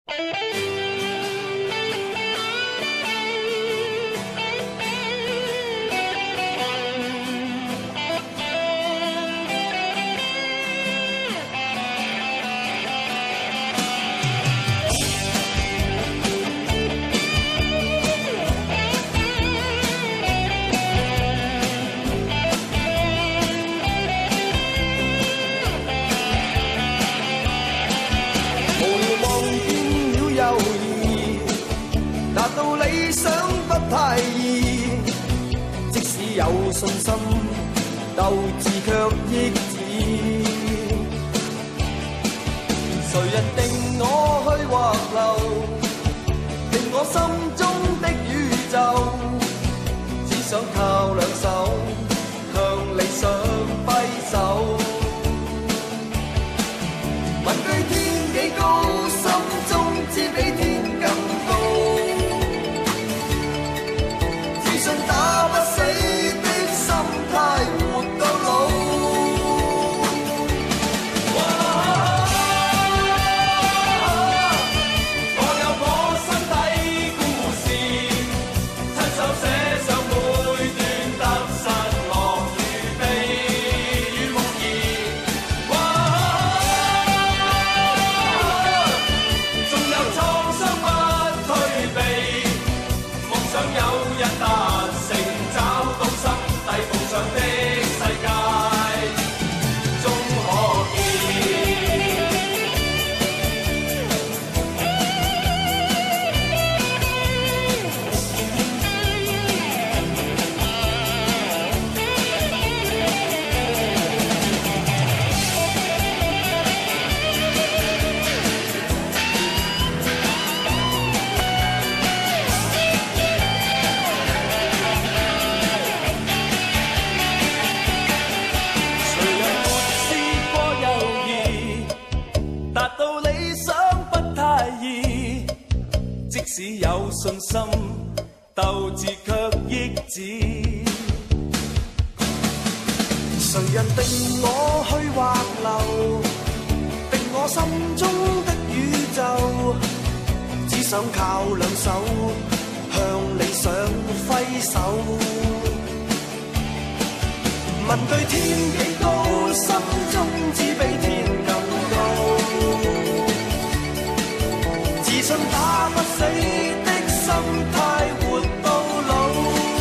太易，即使有信心，斗志却抑止。谁人定我去或留？定我心中的宇宙，只想靠两手向理想挥手。问句天几高，心中知比天更高。打不死的心态，活到老。我有我心底故事，亲手寫上每段得失樂與悲與夢兒。縱有創傷不退避，夢想有日達。只有信心，鬥志卻抑止。誰人定我去或留？定我心中的宇宙，只想靠兩手向理想揮手。問句天幾高，心中只比天更高。自信打不死的心態，活到老。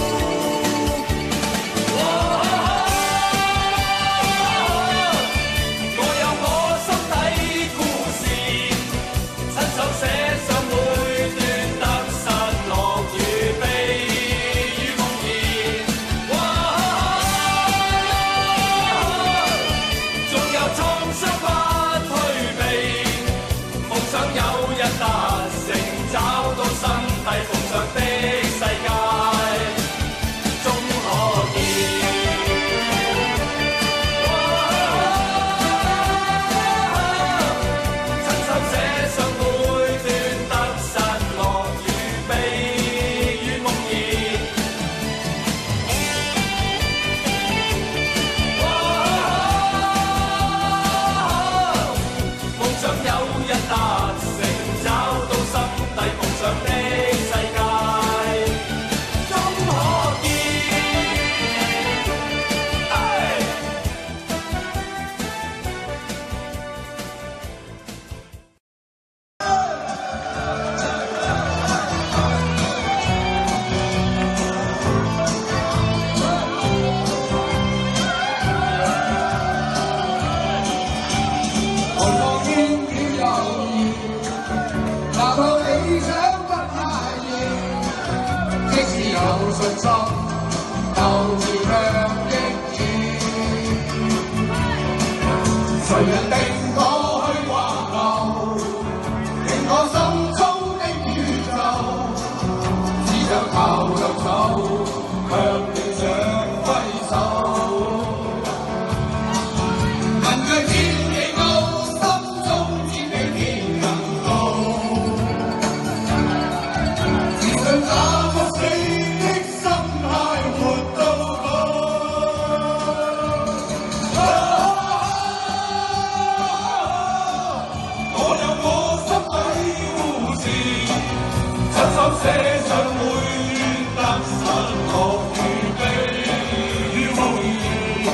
我有我心底故事，親手寫上每段得失樂與悲與夢兒。縱有創傷不退避，夢想有日達。找到心底夢想的世界，終可見。親手寫上每段得失樂與悲與夢兒。夢想有日達成，找到心夢想的世界，終可見。寒光煙雨猶豫，哪怕理想不太易，即使有信心，鬥志卻抑止。誰人定我去或留？定我心中的宇宙，只想靠兩手向理想揮手。問句天幾高，心中知比天更高。自信打不死的心態，活到老。 寫上每段得失樂與悲與夢兒。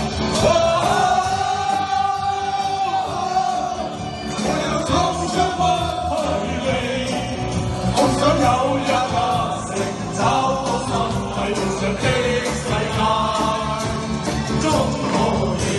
我要創傷不去離，好想有一刻成找到心喺夢想的世界中可以。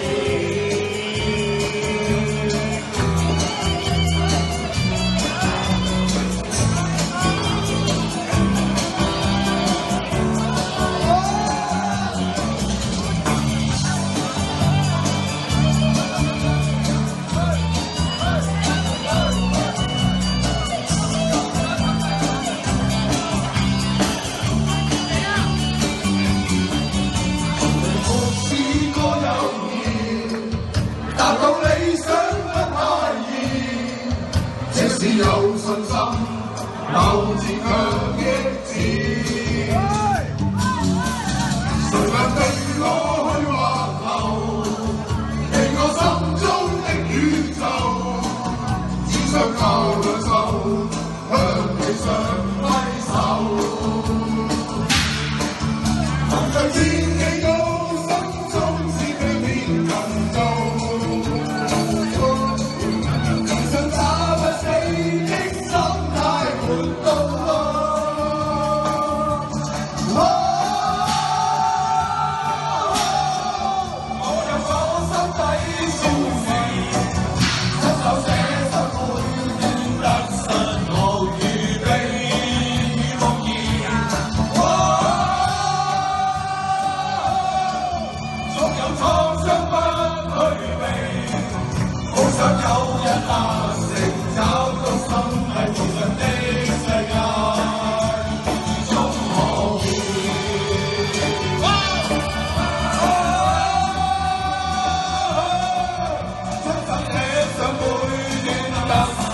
達到理想不太易，即使有信心，留自強益志。誰能對我去畫流，係我心中的宇宙，只想靠兩手向理想揮手。憑着天氣高，心中只腳變近做。想有一刻成找到心喺夢想的世界中可以。將心寫上每段得